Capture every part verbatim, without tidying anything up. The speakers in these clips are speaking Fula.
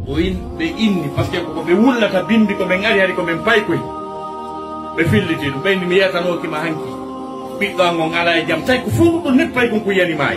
o in ɓe inni par ce que ko ɓe wullata bindi ko ɓen ari hari ko ɓen paykoy ɓe filliti ɗum ɓeyni mi yetanokima hanki ɓiɗɗo an on ala e jaam tawi ko fuu ɗum net pay kon ko yanima e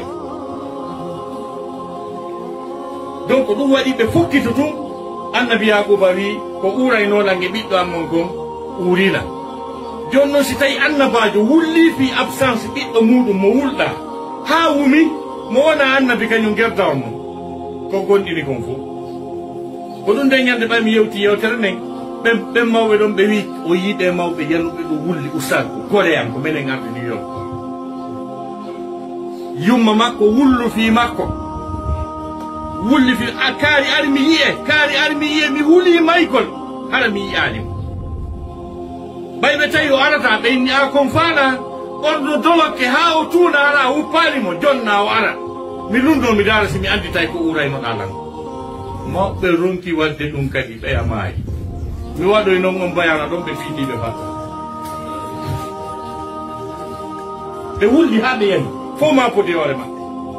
donc ɗum waɗi ɓe fokkito tum annabi yakuba wi ko ɓuraynoɗange ɓiɗɗo an on kon uurina joni noon si tawi annabajo wulli fi absence ɓiɗɗo muɗum mo wulɗa ha wumi mo wona annabi kañum gerda on noon ko gonɗini kon fof ko ɗum nde ñande ɓaymi yewti yewtere nden ɓen ɓen mawɓe ɗon ɓe wi o yiiɗe mawɓe yanuɓe ɗo wulli ustad ko koreyan ko minen arɓe New York yumma makko wullu fi makko wulli fi a kaari ari mi yiye kaari ari mi yiye mi wuli maykol hara mi yiyanimo ɓayɓe tawi o arata ɓe inni a kon faaɗa on ɗo dolokke ha o tuuna ara uppalimo jonna o ara mi lundo mi dara si mi andi tawi ko uraynoɗa lan mawɓe ronki wadde ɗum kadi ɓeya maayi mi waɗoy noon on bayana ɗon ɓe fiiɗiɓe fata ɓe wulli ha ɓe yani fof ma poti hoore maɓɓe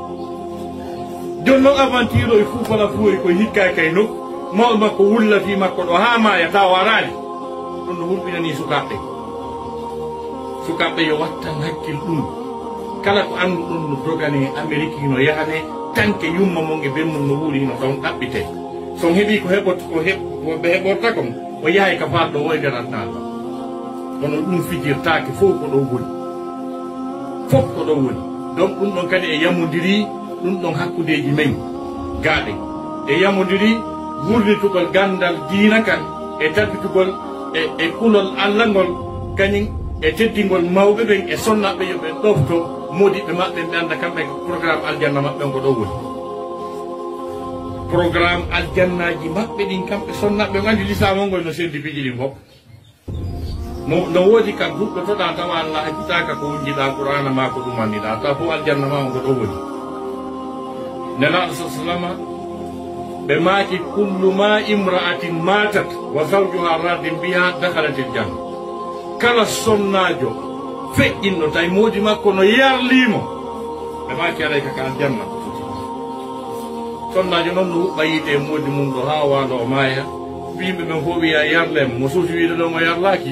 joni noon aventure o e fuu fala fuori koye hikka kay nokku mawɓe makko wulla fi makko ɗo ha maya taw arani ɗum no hulɓinani sukaɓɓe sukaɓɓe yo wattan hakkil ɗum kala ko andu ɗum no dogane Amérique no yahane tanke yumma mon e bemmum no wuuri no ɗon ɗaɓɓite son heeɓi ko heɓot ko ɓe heɓorta kon o yahay ka falɗo o e nder adnaɗo kono ɗum fijirtake fof ko ɗo woni fof ko ɗo woni donc ɗum ɗon kadi e yamodiri ɗum ɗon hakkudeji men gaaɗe e yamodiri wurnitugol gandal diina kan e tabbitugol e e kulol Allah ngol kañum e teddingol mawɓe ɓen e sonnaɓe yoɓe ɗofto modiɓe maɓɓe ɓe anda kamɓe programme aljanna maɓɓe ko ɗo woni programme aljannaji maɓɓe ɗin kamɓe sonnaɓe andi lisama ngol no sendi piƴi ɗin fof no woodi kam huɗɗotoɗa tawa Allah hakkitaka ko wujjiɗa qur'ana ma ko ɗum andiɗa taw fof aljanna ma on ko ɗo woni nelaɗo sa sallama ɓe maaki kullu ma imra'atin matat wa zawjuha radin biha dakalatil janna kala sonnajo feƴƴinɗo tawi moodi makko no yarlimo ɓe maaki aɗay kaka aljanna sonnajo noon no huɓɓa yiide e moodi mum ɗo ha waalo o maaya yimɓe ɓen fof wiya yarlemo mo suusi wiide ɗo mo yarlaki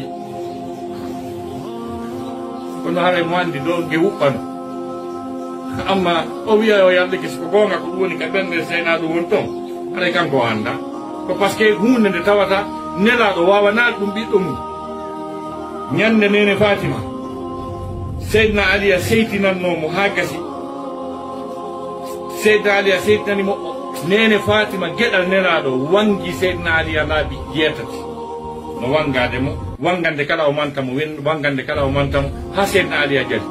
kono haray mo andi ɗo ge huɓɓano amma o wiya o yarliki siko gonga ko ɗum woni ka ɓernde seyna ɗum woni toon haɗay kanko o anda ko par ce que hunde nde tawata nelaɗo wawanaɗe ɗum ɓiɗɗo mum ñande nene Fatima Seydina Ali a seytinannomo ha gasi Seydina Ali a seytinanimo nene Fatima gueɗal nelaɗo wangi Seydina Ali a laaɓi jeetati no wangademo wangande kala o mantamo wen wangande kala o mantamo ha Seydina Ali a jali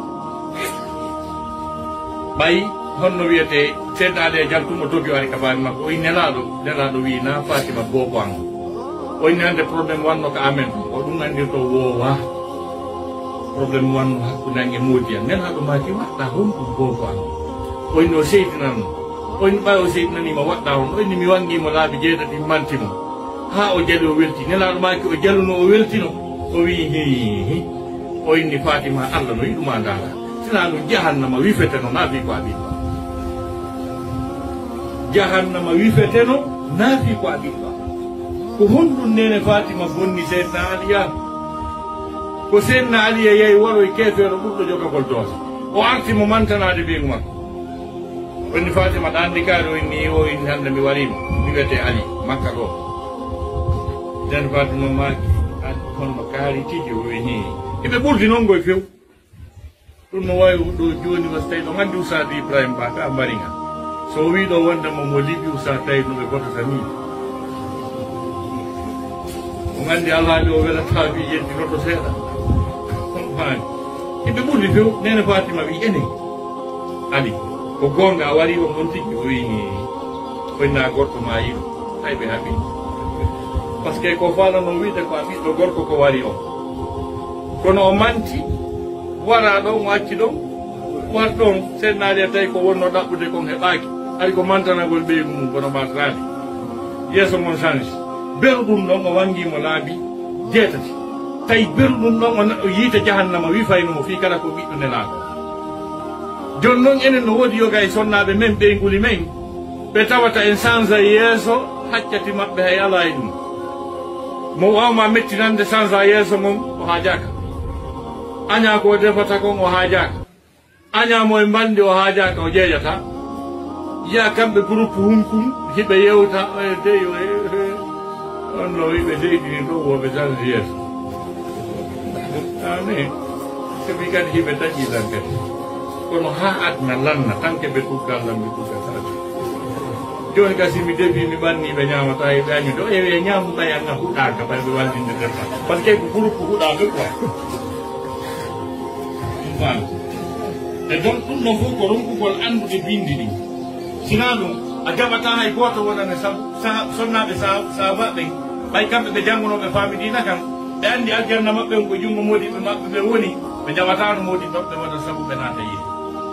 ɓayi honno wiyete Seydina Ali a jaltumo dogi o ari ka bani makko oyi nelaɗo nelaɗo wi na Fatima gogo an o inni hande probléme wanno ko amen o ɗum andirto woowa probléme wanno hakkude an e moodi an nelaɗo maki waɗɗa honɗum gogo an o inni o seytinanno o inni ɓawi o seytinanima waɗɗa hon o inni mi wangimo laabi jeetati mantimo ha o jali o welti nelaɗo maki o jaluno o weltino o wi hihi o inni Fatima Allah no yiɗuma dara sina ɗum jahannama wifeteno na fi ko a ɓiɗɗo jahannama wifeteno na fi ko a ɓiɗɗo ko honɗum nene Fatima bonni Seydina Ali an ko Seydina Ali yeyi waroy kefeero ɓurɗo jogagol doose o arti mo mantanade ɓeygu makko onni Fatima ɗa andi kaari o inni o inni hande mi warima mi wiyete Ali makka ɗo nden Fatima maki honno kaari tigi o wi ni eɓe ɓurdi noon goye few ɗum no wawi ɗo joni was tawi ɗo gandi Oustaz Ibrahima Ba ka mbariga so wiɗo wondemo mo liɓi Oustaz tawi no ɓe botata ni o gandi alhaali o welata wi yentinoto seeɗa on faani yimɓe ɓurdi few nene Fatima wi ene Ali ko gonga a wari o on tigui o wini koyna gorko ma yiɗo hay ɓe haɓi par ce que ko falano wiide ko a ɓiɗɗo gorko ko wari o kono o manti wara ɗon o acci ɗon war ɗon Seydina Ali tawi ko wonno ɗaɓɓude kon heɓaki ari ko mantanagol ɓeygu mum kono matrani yeeso mon change beruɗum ɗon o wangimo laabi jeetati tawi beruɗum ɗon o yiite jahannama wi faynomo fi kala ko ɓiɗɗo nelaɗo joni noon enen no woodi yoga e sonnaɓe men ɓeyguli men ɓe tawata en change yeeso haccati maɓɓe hay ala e ɗum mo wawma mettinande sans a yeeso mum o haajaka aña ko defata kon o haajaka añamo e mbandi o haajaka o ƴeeƴata yiya kamɓe groupe hunkum hiɓe yewta e dey on no wiɓe deyɗini ɗo woɓe sans yeeso amin keɓi kadi hiɓe daƴƴitan kadi kono ha adna lanna tan keɓe tuggallam ɓe tuggataaɓe joni gasi mi defi mi ɓanni ɓe ñamata e ɓe añu ɗo ewe ñamuɗa yanga huɗaka ɓay ɓe wallinde defta par ce que ko groupe huɗaɓe quoi fam e donc ɗum ɗon fof ko ronkugol andude bindi ɗi sina ɗum a jaɓata hay goto wonane sonnaɓe sahabaɓe ɓay kamɓe ɓe janggunoɓe famidina kam ɓe andi aljanna maɓɓe ko jungo modiɓe maɓɓe ɓe woni ɓe jaɓatano modi maɓɓe waɗa saabu ɓe naata yiide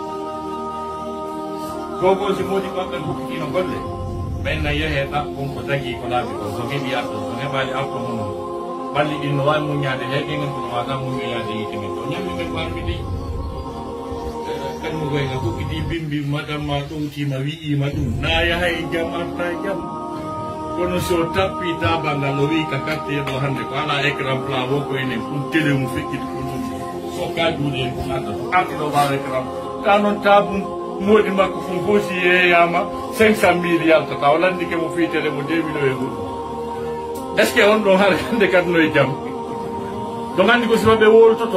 gogo si modi maɓɓe hukkitino golle ɓenna yeehe ɗaɓɓum ko tagui ko laaɓi ko so heeɓi arɗo so heɓali arɗo mum ɓalli ɗin no wawi muñade heegue gen kono wata muñoyade yiite men to ñammi men warmi dey kanmo koye nga hukkiti bimbi madamma ɗowtima wi'ima ɗum na yahay jaam arta jaam kono so tappi tabangal o wi ka katteɗo hande ko ala écran plat wo ko enen ɗum télé mu feƴƴiti ko ɗum so kajuuɗe en ɗum adda so arɗiɗo wawa écran ta noon tabum modi makko fum hoosi yeyama cinq cent mille yaltata o landike mo fiitere mo deux millions e goɗɗum est ce que on ɗon har hande kadi noye jaam ɗo gandi ko simaɓe woltoto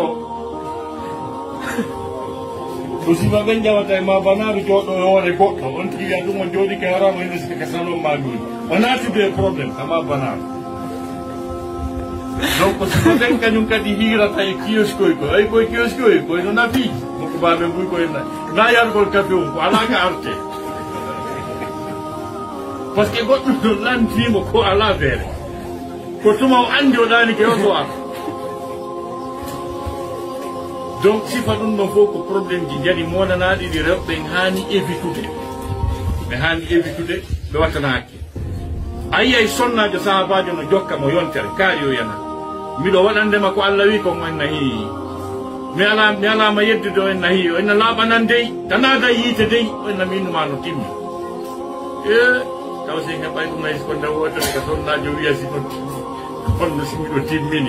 ko simaɓe jawata e ma banaɗo jooɗo e hoore goɗɗo on tigi wiya ɗum o jooɗike harama hende sika ka salon ma ɗum o naatiɓe probléme ama banaɗo donc siko ɓen kañum kadi hirata e kiosque oy ko ay koye kiosque oy koye no nafi moko baɓe mbuy koye na yargol café um ko ala ka arte par ce que goɗɗum ɗo lantimo ko ala feere ko tuma o andi o ɗanike o so ar donc sifa ɗum ɗon fof ko probléme ji jadi monanaɗi ɗi rewɓe hani évitude ɓe hani évitude ɓe wattana hakke a yiyay sonnajo sahabajo no jokka mo yontere kaari o yana miɗo waɗandema ko Allah wi kon en nahi mi ala mi alama yeddude o en nahi o enna laaɓanan dey tanada yiite dey o enna minnuma no timmi e taw si heɓay ɗum nayi ko nde wotere ko sonnajo wiya sino honno simiɗo timmini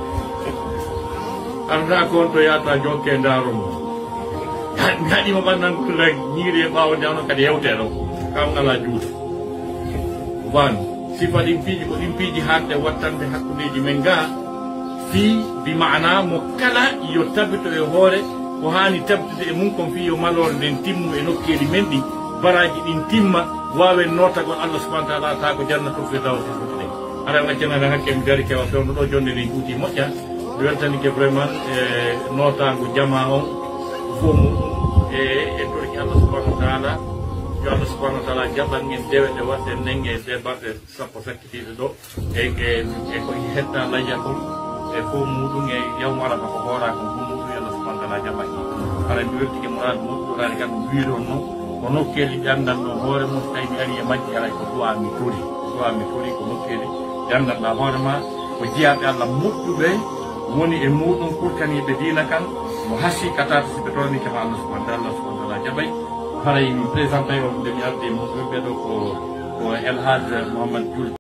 arata ko on to yata jokke ndaaro mo mi haɗima ɓannankola ñiiri e ɓawo nde ono kadi hewteɗo kam ngala juuta wan sifa ɗin piiji ko ɗin piiji hande wattande hakkudeji men ga fi bi mana mo kala yo tabbito e hoore ko hani tabbitude e mum kon fi yo malore nden timmu e nokkeli men ɗi baraji ɗin timma wawen notagol Allah subahana taala ta ko jannatul firdawsi ɗe aɗa gaccanade hakke mi dari kewa fewno ɗo jonde ni juuti moƴƴa mi weltanike vraiment e notago jama on fo mum e e torki Allah subahana taala yo Allah subahana taala jaɓan en dewe ɗe watte nenge e debaɗe sappo sakkitiɗe ɗo e e ko hetta layya kon e fo muɗum e yawmo arafa ko hoora ko fo muɗum yo Allah subahana taala jaɓan ara mi weltike mourade moƴƴurani kam wiiɗon noon ko nokkeli ɗandan ɗo hoore mum tawi mi ari e majji alay ko duwa mi tori duwa mi tori ko nokkeli ɗandanɗa hoore ma ko jiyaɓe Allah moƴƴuɓe woni e muɗum kurkaniɓe diina kan mo hasi katata siɓe tolni kema Allah subahana taala Allah subahana taala jaɓay haray mi présenté on nde mi ardi mo ɓeɗo ko ko El Hadj Mouhamad Dioul